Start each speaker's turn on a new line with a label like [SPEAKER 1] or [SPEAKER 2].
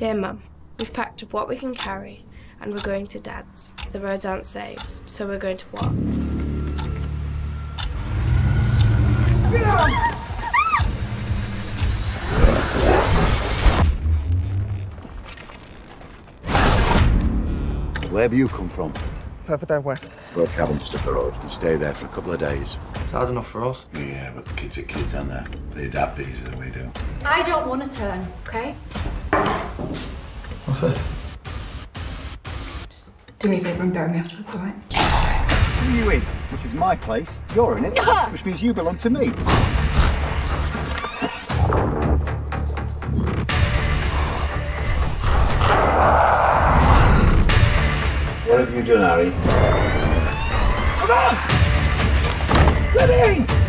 [SPEAKER 1] Dear Mum, we've packed up what we can carry and we're going to Dad's. The roads aren't safe, so we're going to what?
[SPEAKER 2] Where have you come from?
[SPEAKER 3] Further down west.
[SPEAKER 2] Got a cabin just up the road. You stay there for a couple of days.
[SPEAKER 4] It's hard enough for us.
[SPEAKER 2] Yeah, but the kids are kids, aren't they? They adapt easier than we do.
[SPEAKER 5] I don't want to turn, okay?
[SPEAKER 4] What's this?
[SPEAKER 5] Just do me a favour and bury me afterwards, alright?
[SPEAKER 2] Who are you with? This is my place. You're in it, which means you belong to me. What have you done, Harry? Come on! Let me in!